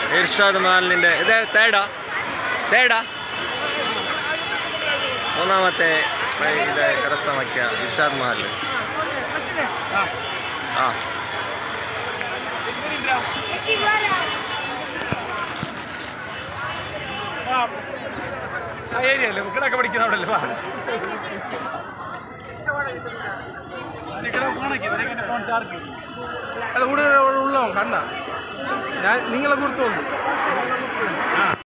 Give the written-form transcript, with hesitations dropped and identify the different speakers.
Speaker 1: ഇർഷാദ് മഹലിൻ്റെ ഇത് തേടാ മൂന്നാമത്തെ ഇത് കരസ്ഥമാക്കിയ ഇർഷാദ് മഹൽ. ആ
Speaker 2: ഏരിയല്ലേ കുക്കിടൊക്കെ പഠിക്കുന്ന അവിടെ അല്ലേ അല്ല കൂടെ ഉള്ളോ കണ്ട ഞാൻ നിങ്ങളെ പുറത്തു വന്നു.